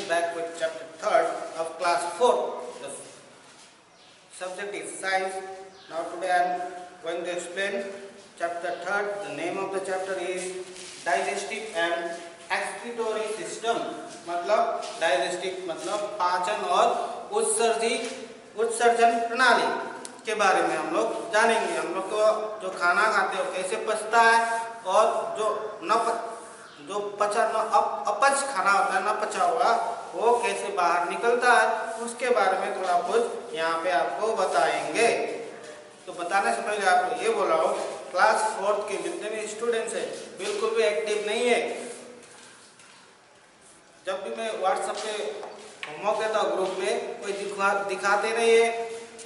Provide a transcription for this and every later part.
back with chapter 3rd of class 4. The subject is science. Now today I am going to explain chapter 3rd. The name of the chapter is digestive and excretory system. मतलब digestive मतलब पाचन और उत्सर्जन प्रणाली के बारे में हम लोग जानेंगे। हम लोग को जो खाना खाते हैं कैसे पचता है और जो अपच खाना होता है, न पचा हुआ, वो कैसे बाहर निकलता है, उसके बारे में थोड़ा कुछ यहाँ पे आपको बताएंगे। तो बताने से पहले आपको ये बोला हो, क्लास 4th के जितने भी स्टूडेंट्स हैं बिल्कुल भी एक्टिव नहीं है। जब भी मैं व्हाट्सएप पे होमवर्क देता हूँ ग्रुप में, कोई दिखाते नहीं है।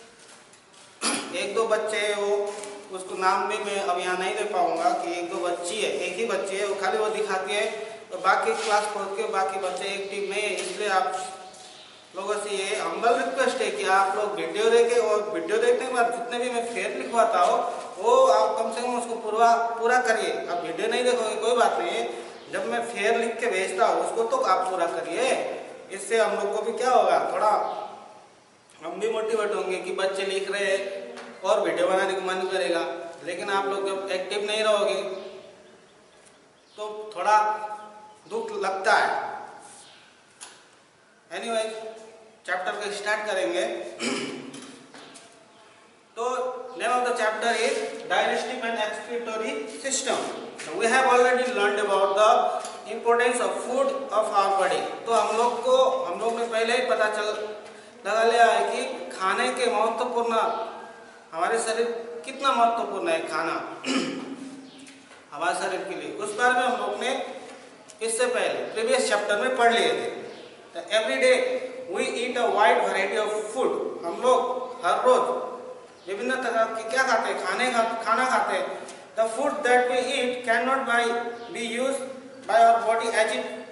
एक दो बच्चे हैं, वो उसको नाम भी मैं अब यहाँ नहीं दे पाऊंगा कि एक दो बच्ची है, एक ही बच्ची है, वो खाली वो दिखाती है और बाकी क्लास 4 के बाकी बच्चे एक्टिव नहीं है। इसलिए आप लोगों से ये हम्बल रिक्वेस्ट है कि आप लोग वीडियो देखें और वीडियो देखने के बाद जितने भी मैं फेयर लिखवाता हो वो आप कम से कम उसको पूरा करिए। आप वीडियो नहीं देखोगे कोई बात नहीं है, जब मैं फेयर लिख के भेजता हूँ उसको तो आप पूरा करिए। इससे हम लोग को भी क्या होगा, थोड़ा हम भी मोटिवेट होंगे कि बच्चे लिख रहे हैं और वीडियो बनाने का मन करेगा। लेकिन आप लोग जब एक्टिव नहीं रहोगे तो थोड़ा दुख लगता है। एनीवेज, चैप्टर को स्टार्ट करेंगे। तो name of the chapter is digestive and excretory system. We have already learned about the importance of food of our body. तो हम लोग ने पहले ही पता लगा लिया है कि खाने के महत्वपूर्ण, हमारे शरीर कितना महत्वपूर्ण है खाना हमारे शरीर के लिए, उस बारे में हम लोग ने इससे पहले प्रीवियस चैप्टर में पढ़ लिए थे। तो every day we eat a wide variety of food. हम लोग हर रोज विभिन्न तरह के क्या खाते हैं, खाना खाते हैं। The food that we eat can not be use by our body as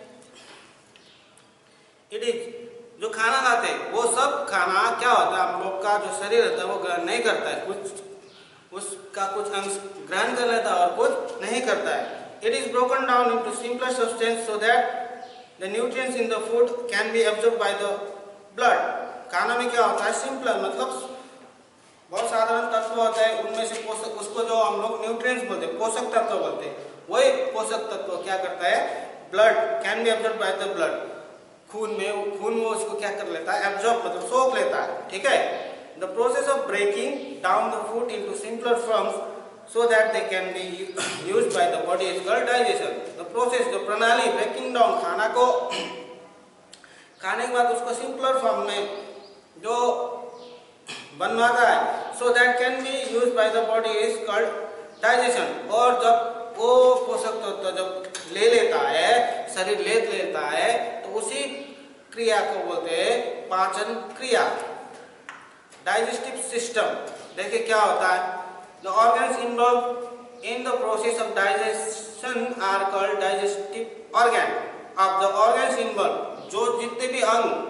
it is. जो खाना खाते हैं वो सब खाना क्या होता है, हम लोग का जो शरीर रहता है वो ग्रहण नहीं करता है। उसका कुछ अंश ग्रहण कर लेता है और कुछ नहीं करता है। It is broken down into simpler substance so that the nutrients in the food can be absorbed by the blood. खाना में क्या होता है, सिंपलर मतलब बहुत साधारण तत्व होते हैं, उनमें से पोषक, उसको जो हम लोग न्यूट्रिएंट्स बोलते हैं, पोषक तत्व बोलते हैं, वही पोषक तत्व क्या करता है, blood can be absorbed by the blood. खून में उसको क्या कर लेता है, एब्जॉर्ब मतलब सोख लेता है। ठीक है। The process of breaking down the food into simpler forms so that they can be used by the body is called digestion. The process, जो प्रणाली ब्रेकिंग डाउन खाना को खाने के बाद उसको सिंपलर फॉर्म में जो बनवाता है, so that can be used by the body is called digestion. और जब वो पोषक तत्व जब ले लेता है, शरीर ले लेता है, तो उसी क्रिया को बोलते हैं पाचन क्रिया, डाइजेस्टिव सिस्टम। देखिए क्या होता है, the organs involve in the process of digestion are called digestive organ. अब द ऑर्गन्स इन्वॉल्व, जो जितने भी अंग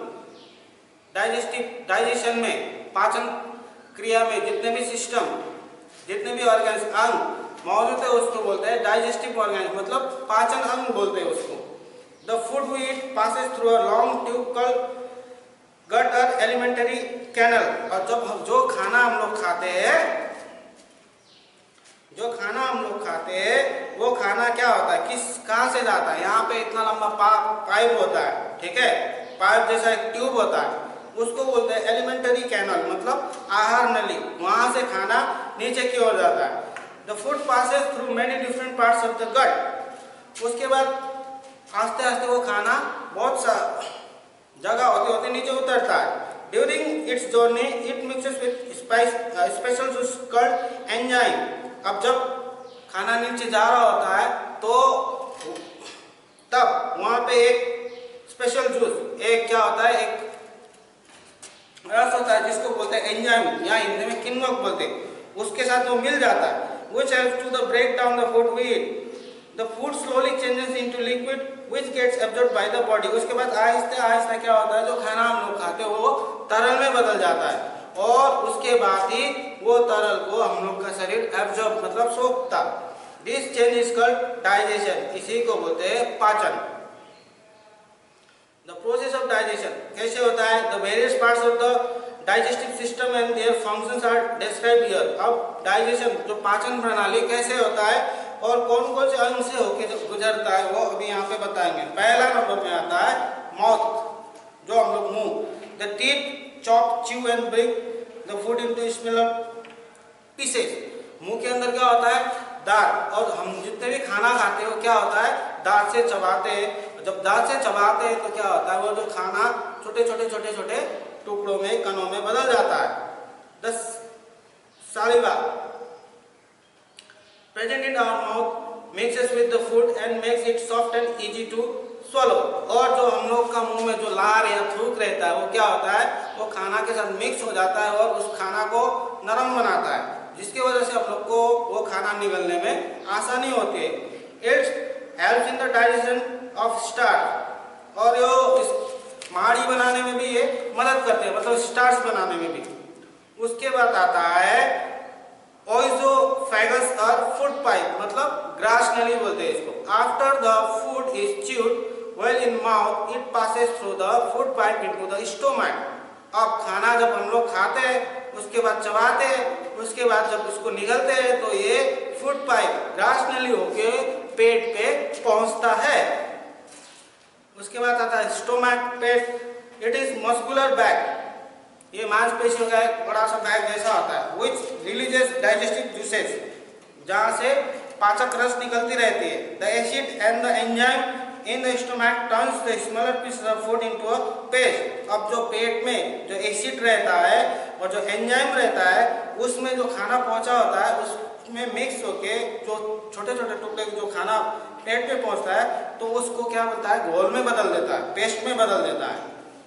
डाइजेशन में, पाचन क्रिया में जितने भी सिस्टम, जितने भी ऑर्गन्स अंग मौजूद है उसको बोलते हैं डाइजेस्टिव ऑर्गन, मतलब पाचन अंग बोलते हैं उसको। The food we eat passes through a long tube called gut और एलिमेंटरी कैनल। और जब जो खाना हम लोग खाते हैं वो खाना क्या होता है, कहाँ से जाता है, यहाँ पे इतना लंबा पाइप होता है। ठीक है, पाइप जैसा एक ट्यूब होता है, उसको बोलते हैं एलिमेंटरी कैनल, मतलब आहार नली। वहां से खाना नीचे की ओर जाता है। The food passes through many different parts of the gut. उसके बाद आस्ते आस्ते वो खाना बहुत सा जगह होते नीचे उतरता है। During its journey, it mixes with special juice called enzyme. अब जब खाना नीचे जा रहा होता है तो तब वहाँ पे एक स्पेशल जूस, एक क्या होता है, एक रस होता है जिसको बोलते हैं एंजाइम, या हिंदी में किण्वक बोलते हैं, उसके साथ वो मिल जाता है, which helps to the break down the food we eat. The food slowly changes into liquid which gets absorbed by the body. उसके बाद आहिस्ते आहिस्ते क्या होता है, जो खाना हम लोग खाते हैं वो तरल में बदल जाता है और उसके बाद ही वो तरल को हम लोग का शरीर एब्जॉर्ब मतलब सोखता। This change is called digestion. इसी को बोलते हैं पाचन। The process of कैसे होता है? The various parts of the digestive system and their functions are described here. अब डाइजेशन जो पाचन प्रणाली कैसे होता है और कौन कौन से अंग से होकर गुजरता है वो अभी यहाँ पे बताएंगे। पहला नंबर में आता है माउथ, जो हम लोग मुंह। The teeth chop chew and break the food into smaller pieces. मुंह के अंदर क्या होता है? दांत। और हम जितने भी खाना खाते हैं वो क्या होता है? दांत से चबाते हैं। जब दांत से चबाते हैं तो क्या होता है? वो जो खाना छोटे छोटे छोटे छोटे टुकड़ों में, कणों में बदल जाता है। The saliva present in our mouth mixes with the food and makes it soft and easy to swallow। और जो हम लोग का मुंह में जो लार या थूक रहता है वो क्या होता है? वो खाना के साथ मिक्स हो जाता है और उस खाना को नरम बनाता है, जिसकी वजह से हम लोग को वो खाना निगलने में आसानी होती है। It helps in the digestion of starch. और यो इस माड़ी बनाने में भी ये मदद करते हैं, मतलब स्टार्च बनाने में भी। उसके बाद आता है ओइसोफेगस और फूड पाइप, मतलब ग्रास नली बोलते हैं इसको। After the food is chewed well in mouth it passes through the food pipe into the stomach. अब खाना जब हम लोग खाते हैं उसके बाद चबाते हैं, उसके बाद जब उसको निगलते हैं तो ये फूड पाइप ग्रास नली होके पेट पे पहुंचता है। उसके बाद आता है स्टोमक, पेट। इट इज मस्कुलर बैग, ये मांसपेशियों का एक बड़ा सा बैग जैसा होता है। विच रिलीजेस डाइजेस्टिव जूसेस, जहाँ से पाचक रस निकलती रहती है। The acid and the enzyme in the stomach turns the smaller pieces of food into a paste. अब जो पेट में जो एसिड रहता है और जो एंजाइम रहता है उसमें जो खाना पहुंचा होता है उसमें मिक्स होके जो छोटे छोटे टुकड़े जो खाना पेट में पहुंचता है तो उसको क्या बोलता है? घोल में बदल देता है, पेस्ट में बदल देता है।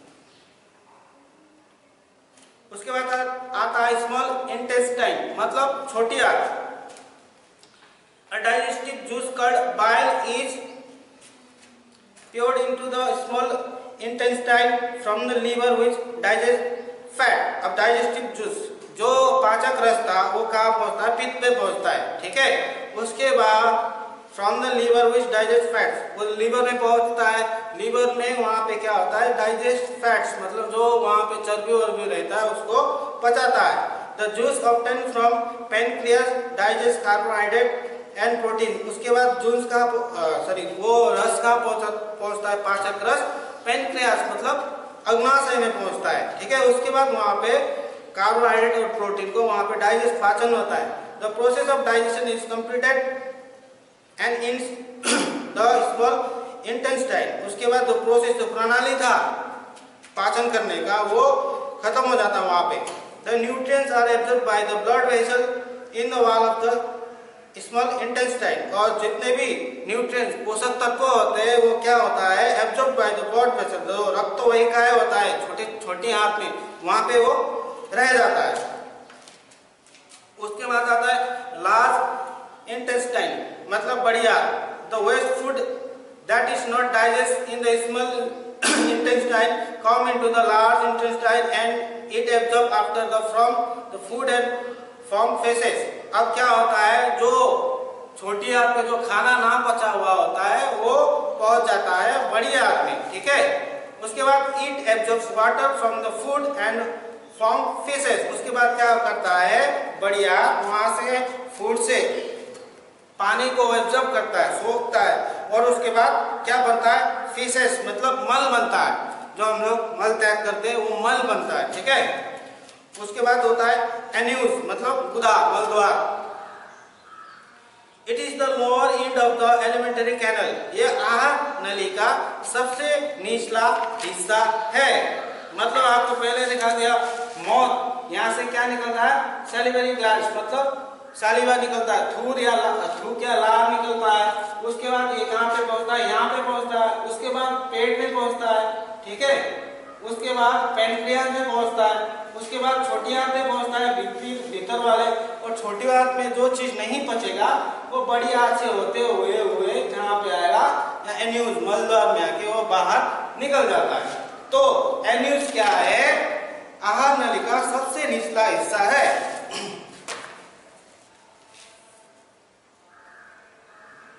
उसके बाद आता है स्मॉल इंटेस्टाइन, मतलब छोटी आंत। A digestive juice called bile is poured into the small intestine from the liver which digests fat। अब डाइजेस्टिव जूस जो पाचक रस था वो कहाँ पहुंचता है? पित्त पे पहुंचता है, ठीक है। उसके बाद from the liver which digest fats, वो लीवर में पहुंचता है। लीवर में वहाँ पे क्या होता है? डाइजेस्ट फैट्स, मतलब जो वहाँ पे चर्बी वर्बी रहता है उसको पचाता है। The juice obtain from pancreas digest carbohydrate and protein. उसके बाद जूस का वो रस का पहुंचता है, पाचक रस पेनक्रियास मतलब अग्नाशय में पहुंचता है, ठीक है। उसके बाद वहाँ पे कार्बोहाइड्रेट और प्रोटीन को वहाँ पे डाइजेस्ट पाचन होता है। The process of digestion is completed and in the small intestine. उसके बाद जो प्रोसेस, जो प्रणाली था पाचन करने का, वो खत्म हो जाता है वहाँ पे। The nutrients are absorbed by the blood vessel in the wall of the small intestine. और जितने भी न्यूट्रिएंट्स, पोषक तत्व होते हैं वो क्या होता है? Absorbed by the blood vessel, जो रक्त वाहिकाएं होता है छोटी छोटी आंत में, वहाँ पे वो रह जाता है। उसके बाद आता है लार्ज इंटेस्टाइन, मतलब बढ़िया। The waste food that is not digest in the small intestine come into the large intestine and it absorb after the from the food and from faeces. अब क्या होता है? जो छोटी आंत में जो खाना ना पचा हुआ होता है वो पहुंच जाता है बड़ी आंत में, ठीक है। उसके बाद it absorbs water from the food and from faeces. उसके बाद क्या करता है? बड़ी आंत वहां से फूड से पानी को एब्जॉर्ब करता है, सोखता है, और उसके बाद क्या बनता है? फीसेस, मतलब मल बनता है। जो हम लोग मल त्याग करते हैं वो मल बनता है, ठीक है। उसके बाद होता है एन्यूज, मतलब गुदा, मलद्वार। It is the lower end of the alimentary canal. ये आहार नली का सबसे निचला हिस्सा है। मतलब आपको पहले दिखा दिया मौत, यहाँ से क्या निकल रहा है? सैलिवरी ग्लैंड्स, मतलब सालिवा निकलता है, थूक या लार निकलता है। उसके बाद ये कहाँ पे पहुंचता है? यहाँ पे पहुंचता है। उसके बाद पेट में पहुंचता है, ठीक है। उसके बाद पेनक्रियास में पहुंचता है। उसके बाद छोटी आंत में पहुंचता है, भीतर वाले। और छोटी आंत में जो चीज नहीं पचेगा वो बड़ी आंत से होते हुए जहाँ पे आएगा या एन्यूज, मलद्वार में आके वो बाहर निकल जाता है। तो एन्यूज क्या है? आहार नली का सबसे निचला हिस्सा है।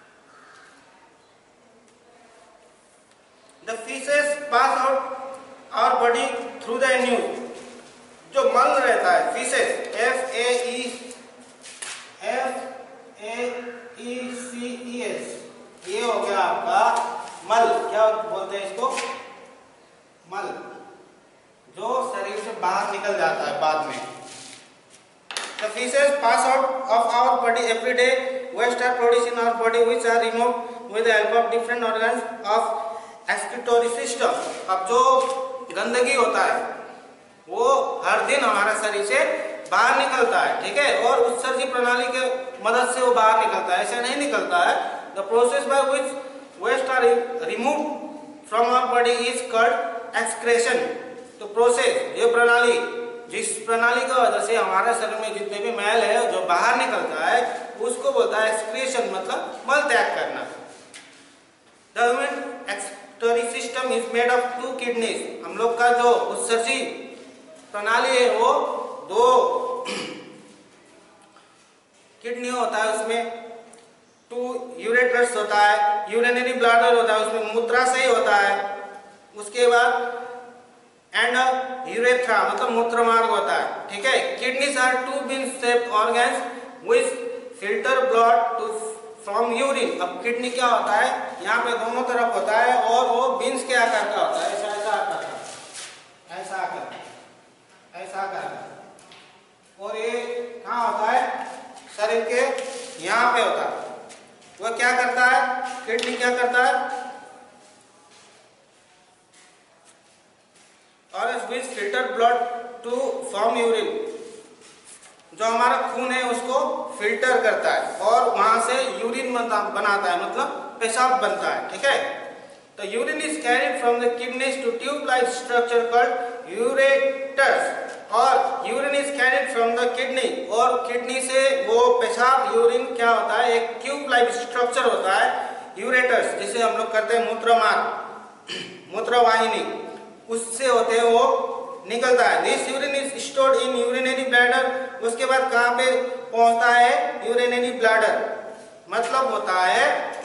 The feces pass out our body through the anus, जो मल रहता है, फीसेस, FAECES, ये हो गया आपका मल। क्या बोलते हैं इसको? मल, जो शरीर से बाहर निकल जाता है बाद में। The feces pass out of our body every day. Waste are produced in our body which are removed with the help of different organs of excretory system. अब जो गंदगी होता है वो हर दिन हमारे शरीर से बाहर निकलता है, ठीक है, और उत्सर्जी प्रणाली के मदद से वो बाहर निकलता है, ऐसे नहीं निकलता है। The process by which waste are removed from our body is called excretion. तो प्रोसेस, ये प्रणाली, जिस प्रणाली की वजह से हमारे शरीर में जितने भी मैल है जो बाहर निकलता है उसको बोलता है एक्सक्रीशन, मतलब मल त्याग करना। The human excretory system is made of 2 kidneys. हम लोग का जो उत्सर्जी प्रणाली है वो 2 किडनी होता है, उसमें 2 यूरेटर्स होता है, यूरिनरी ब्लैडर होता है, उसमें मूत्राशय होता है, उसके बाद एंड यूरेथ्रा मतलब मूत्र मार्ग होता है, ठीक है। Kidneys are 2 bean shaped organs which filter blood to from urine. अब किडनी क्या होता है, यहाँ पे दोनों तरफ होता है और वो बीन्स के आकार का होता है, ऐसा ऐसा आकार का, ऐसा आकार, ऐसा आकार का, और ये कहाँ होता है, शरीर के यहाँ पे होता है। वो क्या करता है, किडनी क्या करता है, और which filter blood to form urine, जो हमारा खून है उसको फिल्टर करता है और वहां से यूरिन बनाता है, मतलब पेशाब बनता है, ठीक है। तो urine is carried from the kidneys to tube like structure called ureters, और urine is carried from the kidney, और किडनी से वो पेशाब यूरिन क्या होता है, एक ट्यूब लाइक स्ट्रक्चर होता है यूरेटर्स, जिसे हम लोग करते हैं मूत्रमार्ग, मूत्रवाहिनी, उससे होते हैं वो निकलता है। This urine is stored in urinary bladder. उसके बाद कहाँ पे पहुंचता है, यूरिनरी ब्लैडर, मतलब होता है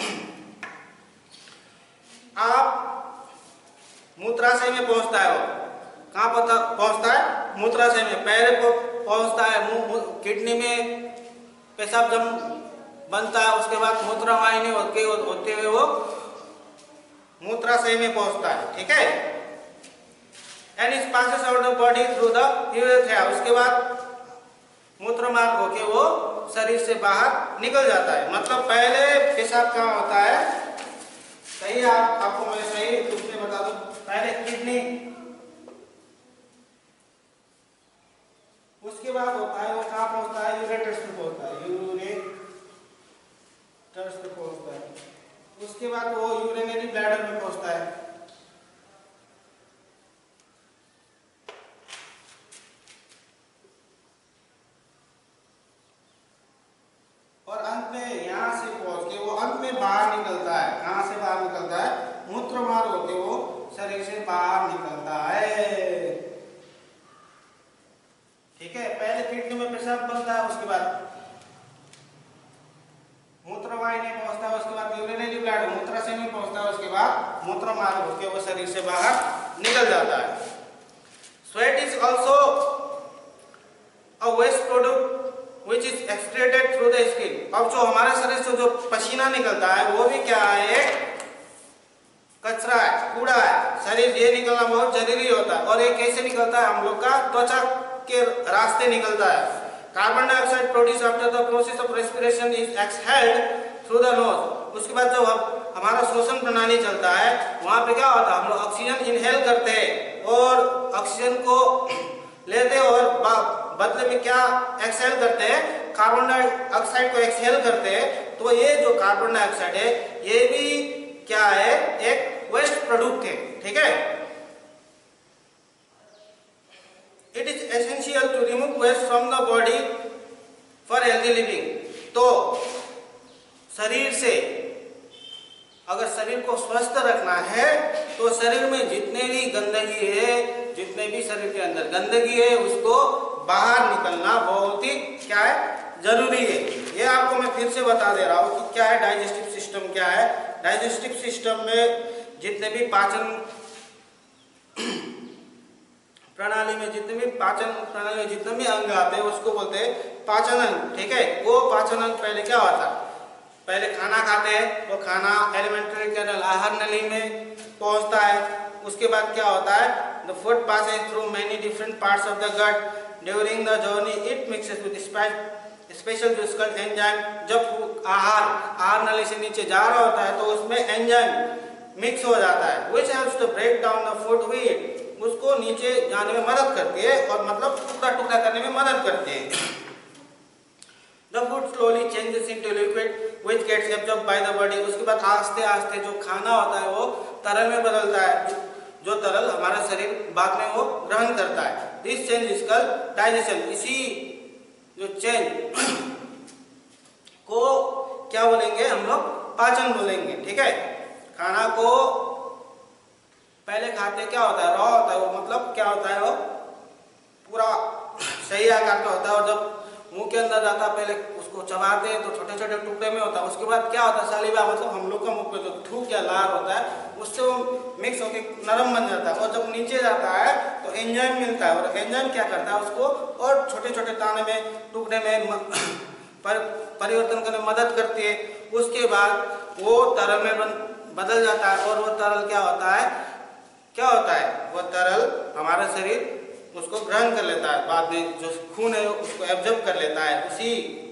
आप मूत्राशय में पहुंचता है, वो कहाँ पहुंचता है, मूत्राशय में, पैर को पहुंचता है, किडनी में पेशाब जम बनता है, उसके बाद मूत्रवाहिनी होते हुए वो मूत्राशय में पहुंचता है, ठीक है। And it passes out the body through the urethra. उसके बाद मूत्र मार्ग होके वो शरीर से बाहर निकल जाता है। मतलब पहले पेशाब कहाँ होता है, सही आपको मैं सही उसमें बता दूं, पहले किडनी, उसके बाद होता है वो कहाँ पहुंचता है, यूरेटर्स पे पहुंचता है, यूरेटर्स पे पहुंचता है, उसके बाद वो यूरिनरी ब्लैडर में पहुंचता है, और अंत में यहाँ से पहुंच के वो अंत में बाहर निकलता है। कहाँ से बाहर निकलता है, मूत्र मार्ग होके वो शरीर से बाहर निकलता है, ठीक है। पहले किडनी में पेशाब बनता है, उसके बाद मूत्रवाहिनी में पहुंचता है, उसके बाद यूरिनरी ब्लैडर मूत्राशय में पहुंचता है, उसके बाद मूत्र मार्ग होके वो शरीर से बाहर निकल जाता है। Sweat is also a waste product which is excreted through the skin। अब जो हमारे शरीर से जो पसीना निकलता है वो भी क्या है, एक कचरा है, कूड़ा है, शरीर ये निकलना बहुत जरूरी होता है। और ये कैसे निकलता है, हम लोग का त्वचा के रास्ते निकलता है। Carbon dioxide produce after the process of respiration is exhaled through the nose. उसके बाद जब हमारा श्वसन प्रणाली चलता है वहां पे क्या होता है, हम लोग ऑक्सीजन इनहेल करते हैं और ऑक्सीजन को लेते हैं और बदले में क्या एक्सहेल करते हैं, कार्बन डाइऑक्साइड को एक्सहेल करते हैं। तो ये जो कार्बन डाइऑक्साइड है ये भी क्या है, एक वेस्ट प्रोडक्ट है, ठीक है। It is essential to remove waste from the body for healthy living. तो शरीर से अगर शरीर को स्वस्थ रखना है तो शरीर में जितने भी गंदगी है, जितने भी शरीर के अंदर गंदगी है उसको बाहर निकलना बहुत ही क्या है, जरूरी है। ये आपको मैं फिर से बता दे रहा हूँ कि क्या है डाइजेस्टिव सिस्टम, क्या है डाइजेस्टिव सिस्टम में जितने भी पाचन प्रणाली में जितने भी पाचन प्रणाली में जितने भी अंग आते हैं उसको बोलते हैं पाचन अंग, ठीक है। वो पाचन अंग पहले क्या होता है, पहले खाना खाते हैं, वो खाना एलिमेंट्री कैनल आहार नली में पहुंचता है। उसके बाद क्या होता है, the food passes through many different parts of the gut during the journey it mixes with special physical enzyme. जब आहार नली से नीचे जा रहा होता है तो उसमें एंजाइम मिक्स हो जाता है, which helps to break down the food we eat, उसको नीचे जाने में मदद करती है और मतलब टुकड़ा टुकड़ा करने में मदद करती है। The food slowly changes into liquid which gets absorbed by the body। उसके बाद आस्ते आस्ते जो खाना होता है वो तरल में बदलता है, जो तरल हमारा शरीर बाद में वो ग्रहण करता है। This change is called digestion। इसी जो चेंज को क्या बोलेंगे हम लोग, पाचन बोलेंगे, ठीक है। खाना को पहले खाते क्या होता है, रॉ होता है वो, मतलब क्या होता है वो पूरा सही आकार का होता है, और जब मुंह के अंदर जाता है पहले उसको चबाते हैं तो छोटे छोटे टुकड़े में होता है। उसके बाद क्या होता है, सालिवा मतलब हम लोग का मुंह पे जो थूक या लार होता है उससे वो मिक्स होकर नरम बन जाता है, और जब नीचे जाता है तो एंजाइम मिलता है, और एंजाइम क्या करता है उसको और छोटे छोटे दाने में टुकड़े में परिवर्तन करने में मदद करती है। उसके बाद वो तरल में बदल जाता है, और वो तरल क्या होता है, वो तरल हमारा शरीर उसको ग्रहण कर लेता है, बाद में जो खून है उसको एब्जॉर्ब कर लेता है। उसी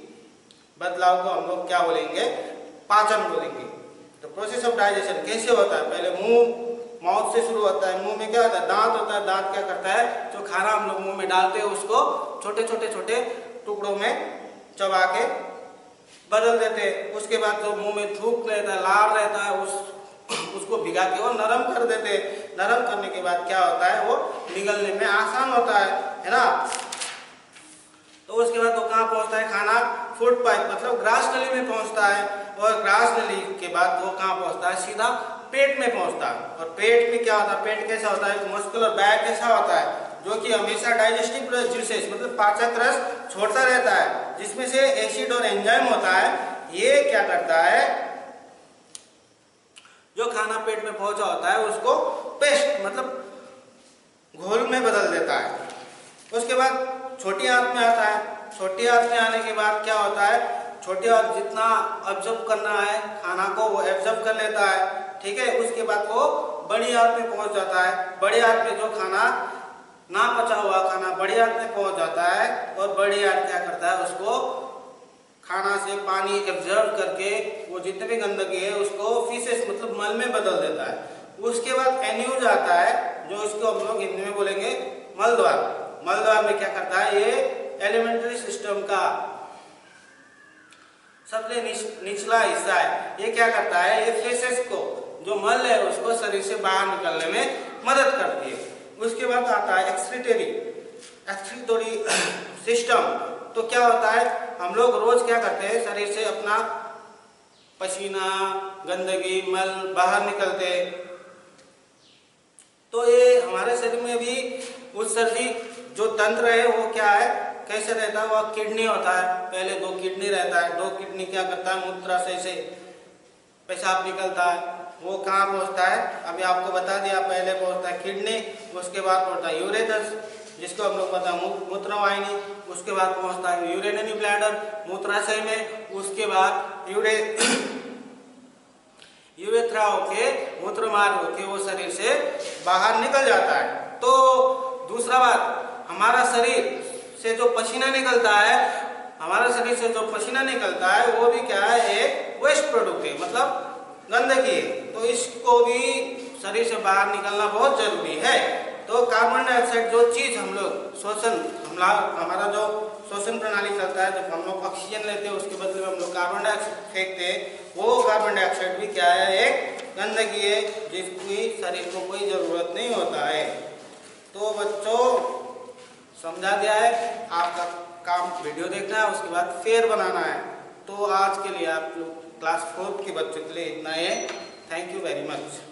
बदलाव को हम लोग क्या बोलेंगे, पाचन बोलेंगे। तो प्रोसेस ऑफ डाइजेशन कैसे होता है, पहले माउथ से शुरू होता है। मुंह में क्या होता है, दांत होता है। दांत क्या करता है, जो खाना हम लोग मुंह में डालते हैं उसको छोटे छोटे टुकड़ों में चबा के बदल देते हैं। उसके बाद जो मुंह में थूक रहता है, लार रहता है, उसको भिगा के वो नरम कर देते हैं। नरम करने के बाद क्या होता है, वो निगलने में आसान होता है ना। तो उसके बाद वो कहाँ पहुंचता है, खाना फूड पाइप मतलब ग्रास नली में पहुंचता है, और ग्रास नली के बाद वो कहाँ पहुंचता है, सीधा पेट में पहुंचता है। और पेट में क्या होता है, पेट कैसा होता है, मस्कुलर बैग कैसा होता है, जो कि हमेशा डाइजेस्टिव जूसेस मतलब पाचक रस छोड़ता रहता है, जिसमें से एसिड और एंजाइम होता है। ये क्या करता है, जो खाना पेट में पहुंचा होता है उसको पेस्ट मतलब घोल में बदल देता है। उसके बाद छोटी आंत में आता है। छोटी आंत में आने के बाद क्या होता है, छोटी आंत जितना एब्जॉर्ब करना है खाना को वो एब्जॉर्ब कर लेता है, ठीक है। उसके बाद वो बड़ी आंत में पहुंच जाता है। बड़ी आंत में जो खाना ना पचा हुआ खाना बड़ी आंत में पहुंच जाता है, और बड़ी आंत क्या करता है, उसको खाना से पानी एब्जॉर्ब करके वो जितने भी गंदगी है उसको फीसेस मतलब मल में बदल देता है। उसके बाद एन्यूज आता है, जो इसको हम लोग हिंदी में बोलेंगे मलद्वार। मलद्वार में क्या करता है, ये एलिमेंट्री सिस्टम का सबसे निचला हिस्सा है। ये क्या करता है, ये फीसेस को जो मल है उसको शरीर से बाहर निकलने में मदद करती है। उसके बाद आता है एक्सक्रीटोरी सिस्टम। तो क्या होता है, हम लोग रोज क्या करते हैं, शरीर से अपना पसीना गंदगी मल बाहर निकलते हैं। तो ये हमारे शरीर में भी उत्सर्जी जो तंत्र है वो क्या है, कैसे रहता है, वो किडनी होता है। पहले 2 किडनी रहता है। 2 किडनी क्या करता है, मूत्राशय से पेशाब निकलता है, वो कहाँ पहुँचता है, अभी आपको बता दिया। पहले पहुँचता है किडनी, उसके बाद पहुँचता है यूरेथ्रस जिसको हम लोग पता है मूत्रवाहिनी, उसके बाद पहुँचता है यूरिनरी ब्लैडर मूत्राशय में, उसके बाद यूरेथ्रा होके मूत्र मार्ग होके वो शरीर से बाहर निकल जाता है। तो दूसरा बात, हमारा शरीर से जो पसीना निकलता है, हमारा शरीर से जो पसीना निकलता है वो भी क्या है, एक वेस्ट प्रोडक्ट है मतलब गंदगी है। तो इसको भी शरीर से बाहर निकलना बहुत जरूरी है। तो कार्बन डाइऑक्साइड जो चीज हम लोग हमारा जो श्वसन प्रणाली चलता है, जब हम लोग ऑक्सीजन लेते हैं उसके बदले में हम लोग कार्बन डाइऑक्साइड फेंकते हैं, वो कार्बन डाइऑक्साइड भी क्या है, एक गंदगी है जिसकी शरीर को कोई जरूरत नहीं होता है। तो बच्चों समझा दिया है, आपका काम वीडियो देखना है, उसके बाद फेयर बनाना है। तो आज के लिए आप लोग क्लास 4 के बच्चों के लिए इतना ही है। Thank you very much.